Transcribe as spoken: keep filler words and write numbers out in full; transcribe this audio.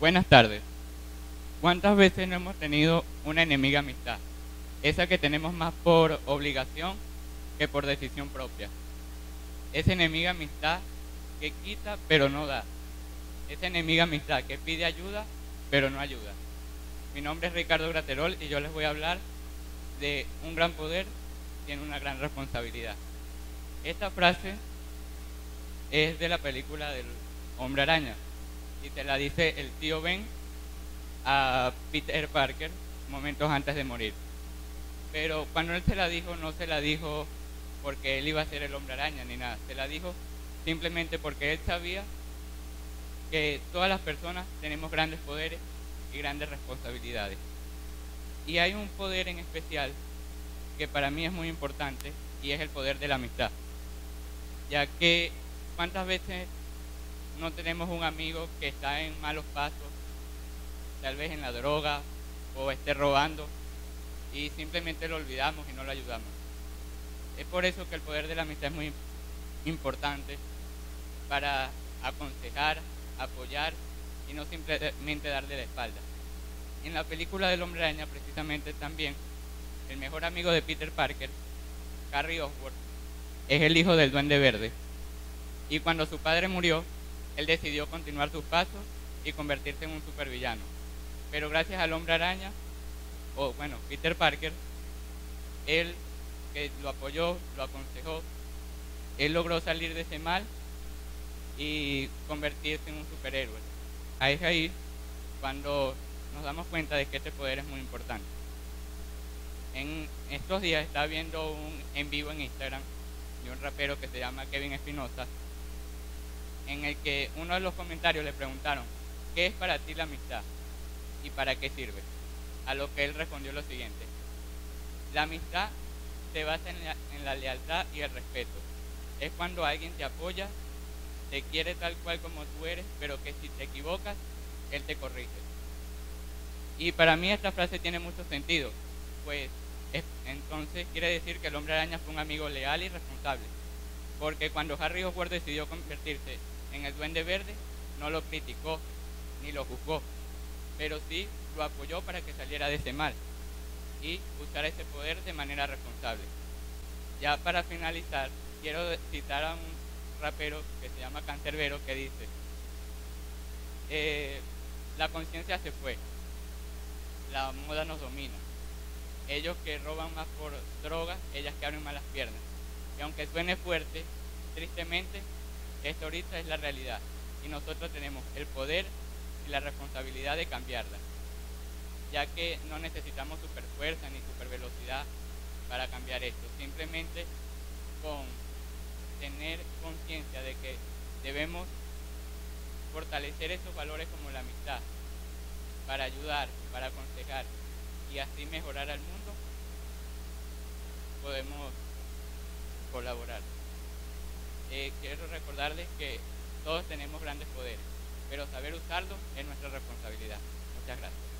Buenas tardes. ¿Cuántas veces no hemos tenido una enemiga amistad? Esa que tenemos más por obligación que por decisión propia. Esa enemiga amistad que quita pero no da. Esa enemiga amistad que pide ayuda pero no ayuda. Mi nombre es Ricardo Graterol y yo les voy a hablar de un gran poder tiene una gran responsabilidad. Esta frase es de la película del Hombre Araña y te la dice el tío Ben a Peter Parker momentos antes de morir. Pero cuando él se la dijo, no se la dijo porque él iba a ser el Hombre Araña ni nada. Se la dijo simplemente porque él sabía que todas las personas tenemos grandes poderes y grandes responsabilidades. Y hay un poder en especial que para mí es muy importante y es el poder de la amistad. Ya que cuántas veces no tenemos un amigo que está en malos pasos, tal vez en la droga o esté robando y simplemente lo olvidamos y no lo ayudamos. Es por eso que el poder de la amistad es muy importante para aconsejar, apoyar y no simplemente darle la espalda. En la película del Hombre Araña precisamente también el mejor amigo de Peter Parker, Harry Osborn, es el hijo del Duende Verde y cuando su padre murió él decidió continuar sus pasos y convertirse en un supervillano. Pero gracias al Hombre Araña, o bueno, Peter Parker, él que lo apoyó, lo aconsejó, él logró salir de ese mal y convertirse en un superhéroe. Ahí es ahí cuando nos damos cuenta de que este poder es muy importante. En estos días estaba viendo un en vivo en Instagram de un rapero que se llama Kevin Espinosa, en el que uno de los comentarios le preguntaron, ¿qué es para ti la amistad? ¿Y para qué sirve? A lo que él respondió lo siguiente: la amistad se basa en la, en la lealtad y el respeto. Es cuando alguien te apoya, te quiere tal cual como tú eres, pero que si te equivocas, él te corrige. Y para mí esta frase tiene mucho sentido, pues es, entonces quiere decir que el Hombre Araña fue un amigo leal y responsable, porque cuando Harry Osborn decidió convertirse en el Duende Verde, no lo criticó ni lo juzgó, pero sí lo apoyó para que saliera de ese mal y usara ese poder de manera responsable. Ya para finalizar, quiero citar a un rapero que se llama Cancerbero que dice, eh, la conciencia se fue, la moda nos domina, ellos que roban más por drogas, ellas que abren más las piernas. Y aunque suene fuerte, tristemente, esto ahorita es la realidad y nosotros tenemos el poder y la responsabilidad de cambiarla, ya que no necesitamos super fuerza ni super velocidad para cambiar esto, simplemente con tener conciencia de que debemos fortalecer esos valores como la amistad, para ayudar, para aconsejar y así mejorar al mundo, podemos colaborar. Eh, quiero recordarles que todos tenemos grandes poderes, pero saber usarlos es nuestra responsabilidad. Muchas gracias.